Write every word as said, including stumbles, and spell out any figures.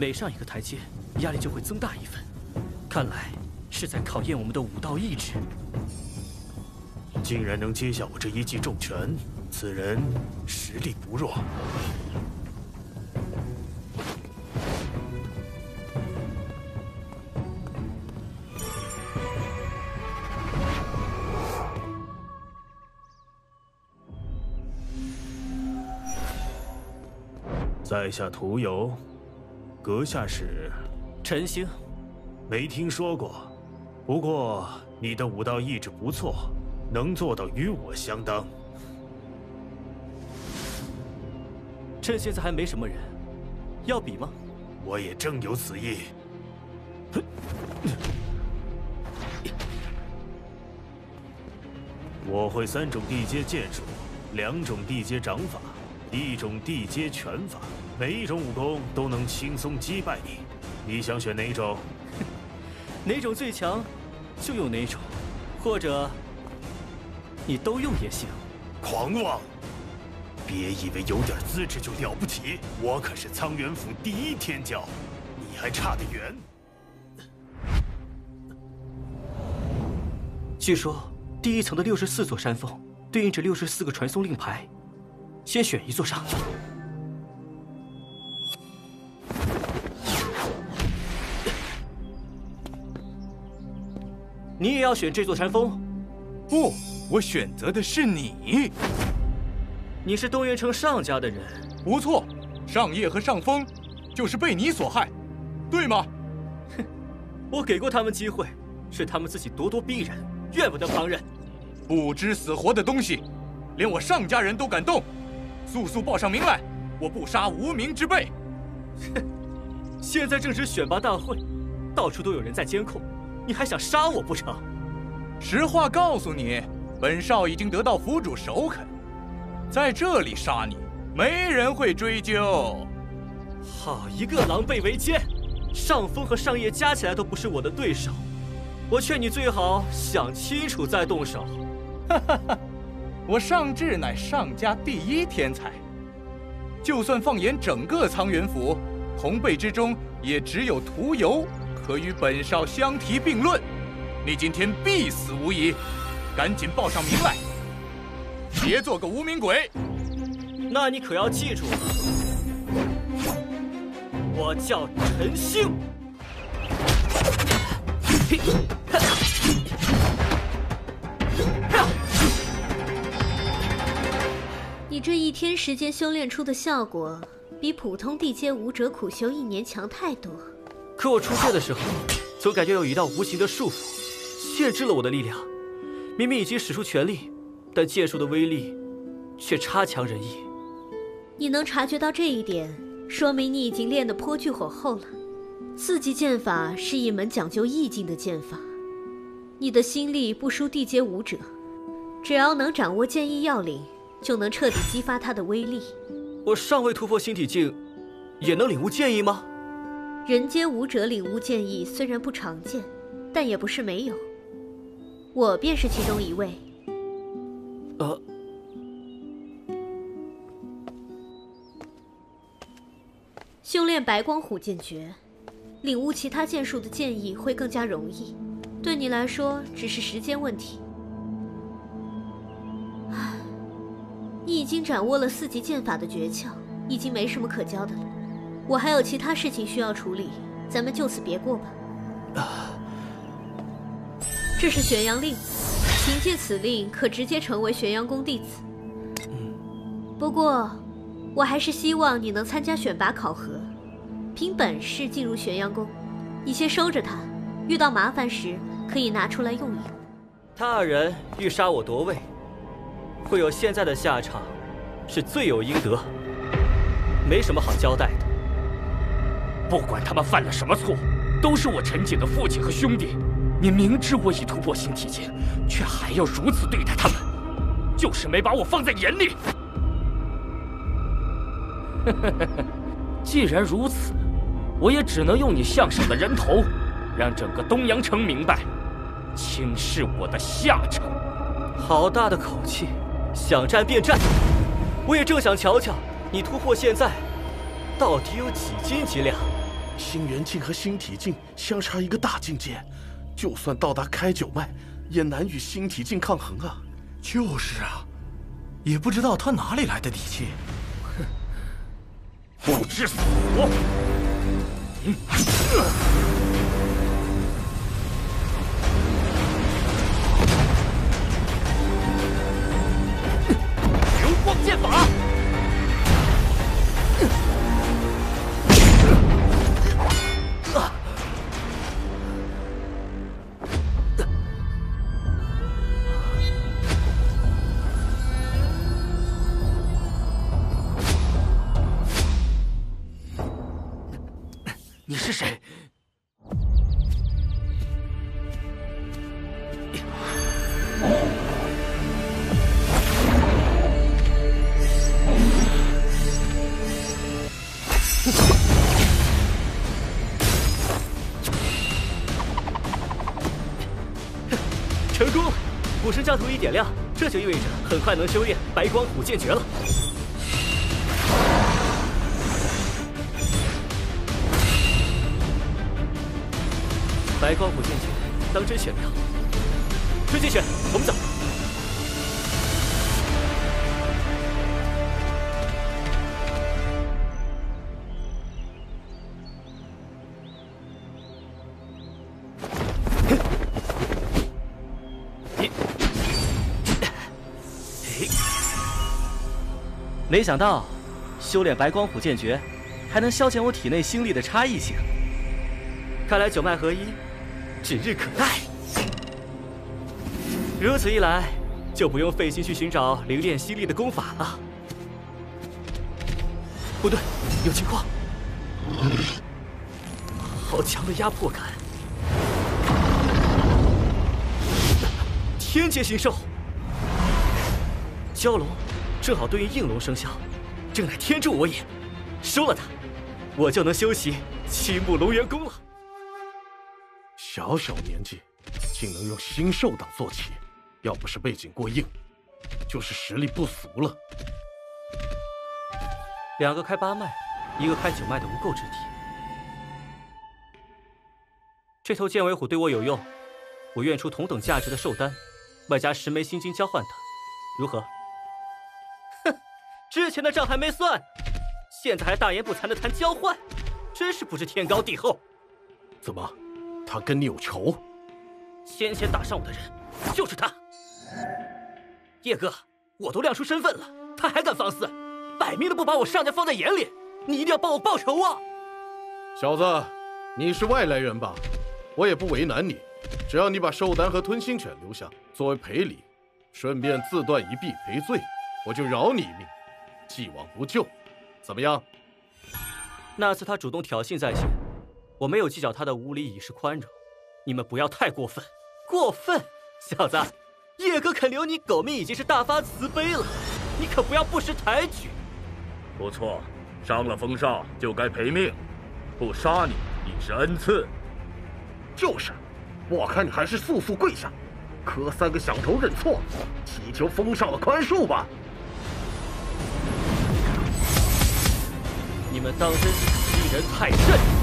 每上一个台阶，压力就会增大一分。看来是在考验我们的武道意志。 竟然能接下我这一记重拳，此人实力不弱。在下屠游，阁下是陈星， 没听说过。不过你的武道意志不错，能做到与我相当。 趁现在还没什么人，要比吗？ 我也正有此意。我会三种地阶剑术，两种地阶掌法，一种地阶拳法，每一种武功都能轻松击败你。你想选哪一种？ 哪种最强，就用哪种，或者你都用也行。 狂妄！别以为有点资质就了不起，我可是苍元府第一天骄，你还差得远。 据说第一层的六十四座山峰对应着六十四个传送令牌，先选一座上。你也要选这座山峰？ 不，我选择的是你。 你是东元城上家的人？ 不错，上叶和上峰就是被你所害，对吗？ 哼，我给过他们机会，是他们自己咄咄逼人，怨不得旁人。 不知死活的东西，连我上家人都敢动，速速报上名来，我不杀无名之辈。 哼，现在正值选拔大会，到处都有人在监控，你还想杀我不成？ 实话告诉你，本少已经得到府主首肯，在这里杀你，没人会追究。 好一个狼狈为奸！上峰和上叶加起来都不是我的对手，我劝你最好想清楚再动手。 哈哈哈，我上至乃上家第一天才，就算放眼整个苍元府，同辈之中也只有屠游可与本少相提并论。你今天必死无疑，赶紧报上名来，别做个无名鬼。 那你可要记住了，我叫陈星。 你这一天时间修炼出的效果，比普通地阶武者苦修一年强太多。 可我出界的时候，总感觉有一道无形的束缚，限制了我的力量。明明已经使出全力，但剑术的威力却差强人意。 你能察觉到这一点，说明你已经练得颇具火候了。四级剑法是一门讲究意境的剑法，你的心力不输地阶武者，只要能掌握剑意要领，就能彻底激发它的威力。 我尚未突破星体境，也能领悟剑意吗？ 人间武者领悟剑意虽然不常见，但也不是没有。我便是其中一位。 呃， 修炼白光虎剑诀，领悟其他剑术的剑意会更加容易，对你来说只是时间问题。唉，你已经掌握了四级剑法的诀窍，已经没什么可教的了。我还有其他事情需要处理，咱们就此别过吧。 啊， 这是玄阳令，凭借此令可直接成为玄阳宫弟子。 嗯， 不过，我还是希望你能参加选拔考核，凭本事进入玄阳宫。你先收着它，遇到麻烦时可以拿出来用一用。 他人欲杀我夺位，会有现在的下场，是罪有应得，没什么好交代的。 不管他们犯了什么错，都是我陈景的父亲和兄弟。你明知我已突破星体境，却还要如此对待他们，就是没把我放在眼里。既然如此，我也只能用你项上的人头，让整个东阳城明白，轻视我的下场。 好大的口气，想战便战！我也正想瞧瞧你突破现在到底有几斤几两。 心元境和心体境相差一个大境界，就算到达开九脉，也难与心体境抗衡啊。 就是啊，也不知道他哪里来的底气。 哼，不知死活！嗯。流光剑法。 你是谁？ 成功！虎神杖图一点亮，这就意味着很快能修炼白光虎剑诀了。 白光虎剑诀，当真玄妙。推荐选，我们走。 没想到，修炼白光虎剑诀，还能消减我体内星力的差异性。 看来九脉合一。 指日可待。如此一来，就不用费心去寻找灵炼犀利的功法了。不对，有情况！好强的压迫感！天阶星兽，蛟龙正好对应应龙生肖，正乃天助我也。收了它，我就能修习七目龙元功了。 小小年纪，竟能用星兽党做起，要不是背景过硬，就是实力不俗了。 两个开八脉，一个开九脉的无垢之体。这头剑尾虎对我有用，我愿出同等价值的寿丹，外加十枚心金交换它，如何？哼，之前的账还没算，现在还大言不惭的谈交换，真是不知天高地厚。 怎么？ 他跟你有仇？ 先前打伤我的人就是他。叶哥，我都亮出身份了，他还敢放肆，摆明了不把我上家放在眼里。你一定要帮我报仇啊！ 小子，你是外来人吧？我也不为难你，只要你把寿丹和吞星犬留下作为赔礼，顺便自断一臂赔罪，我就饶你一命，既往不咎。怎么样？ 那次他主动挑衅在前。 我没有计较他的无礼，以示宽容。你们不要太过分，过分！小子，叶哥肯留你狗命已经是大发慈悲了，你可不要不识抬举。 不错，伤了风少就该赔命，不杀你已是恩赐。 就是，我看你还是速速跪下，磕三个响头认错，祈求风少的宽恕吧。 你们当真是欺人太甚！